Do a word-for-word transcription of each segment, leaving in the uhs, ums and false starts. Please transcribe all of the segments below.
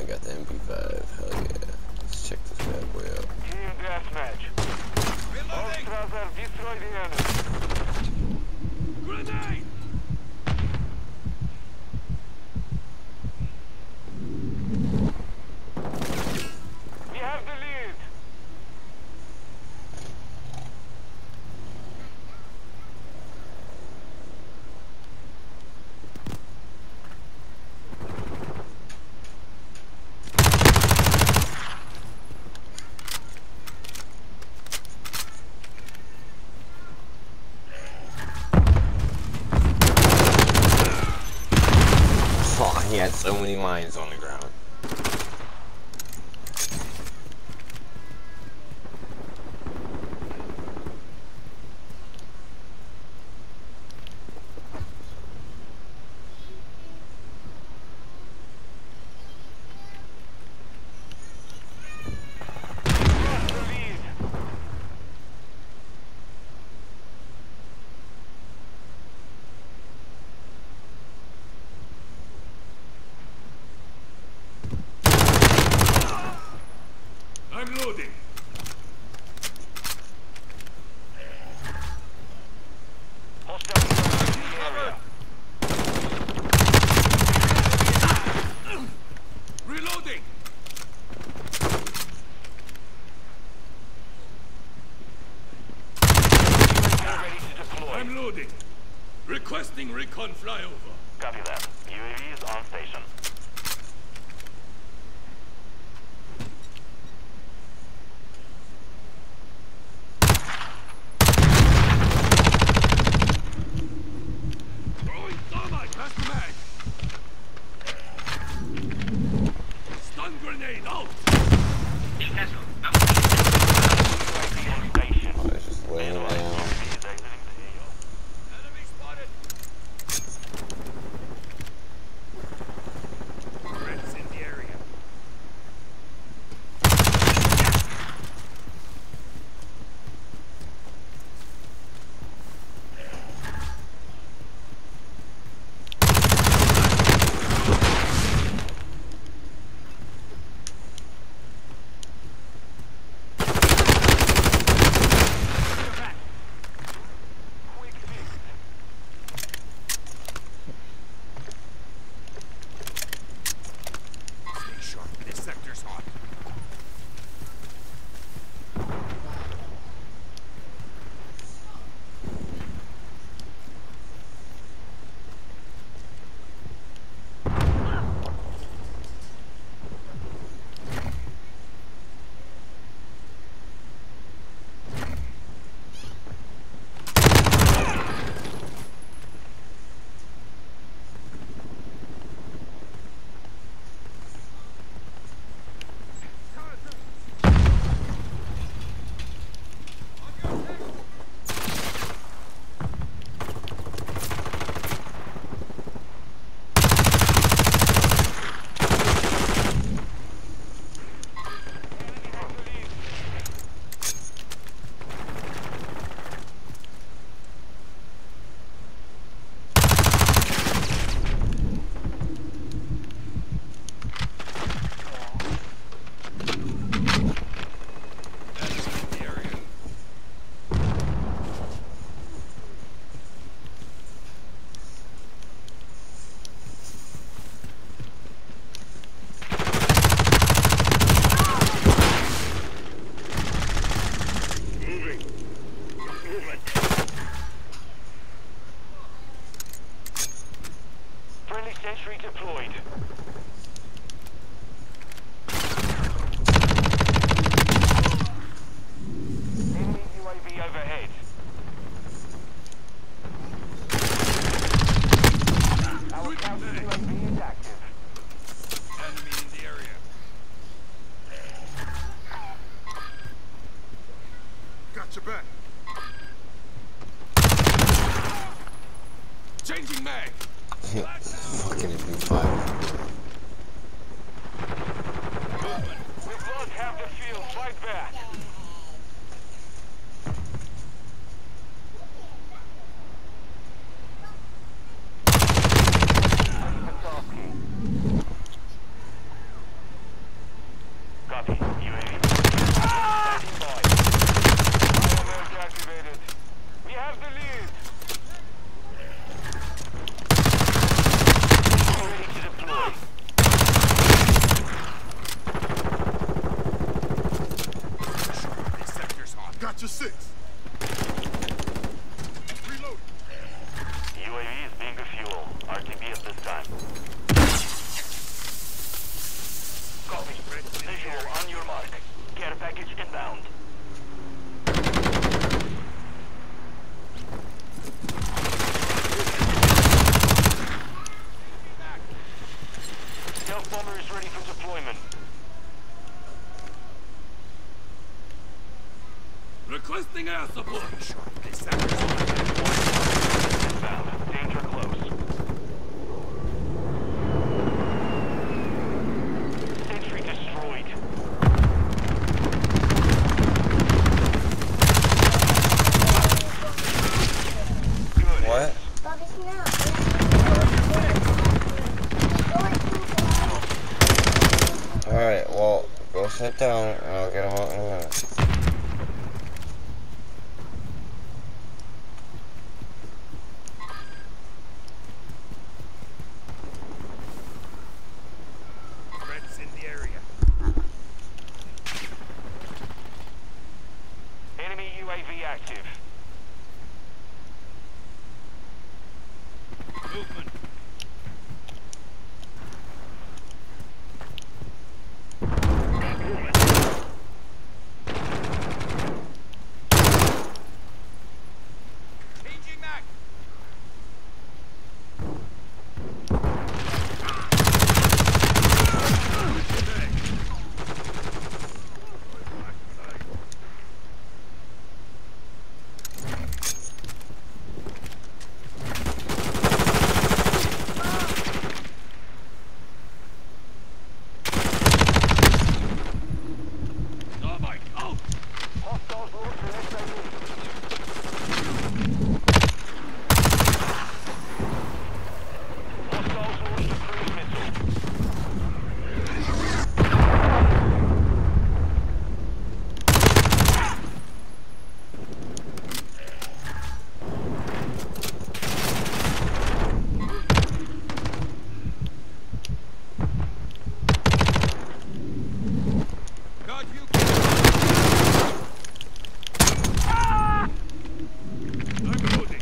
finally got the M P five. Hell yeah. Let's check this bad boy out. Team deathmatch. All Strasser, destroy the enemy. Grenade! We have the lead. He had so many mines on the ground. I'm loading. Hostile in the area. Reloading. Ready to deploy. I'm loading. Requesting recon flyover. Copy that. U A V is on station. Sentry deployed. Enemy U A V overhead. Our counter U A V is active. Enemy in the area. Got your back. Changing mag. Fucking M P five. We've lost half the field. Fight back. mark. Care package inbound. Stealth bomber is ready for deployment. Requesting air support. Inbound. Danger close. Sentry destroyed. Good. What? Alright, well, go sit down and I'll get him out in a minute. Threats in the area. Enemy U A V active. Movement. Changing back. Oh my God! Hostiles launched an S A E. Hostiles launched a cruise missile. God, you. Ah! I'm loading.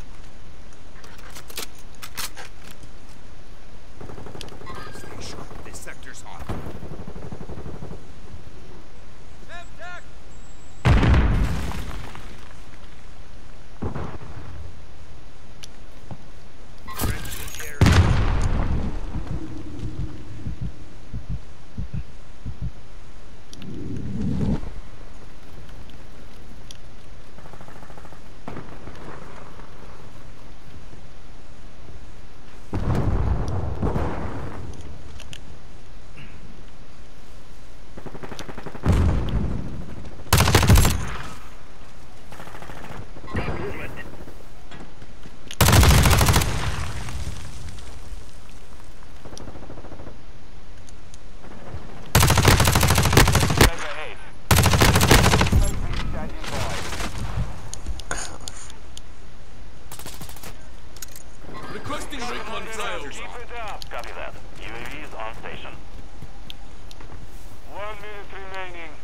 Stay sharp. This sector's hot. M-Tac! Friends in the area. Ahead. Standing by. Requesting recon flyover. Keep it up. Copy that. U A V is on station. One minute remaining.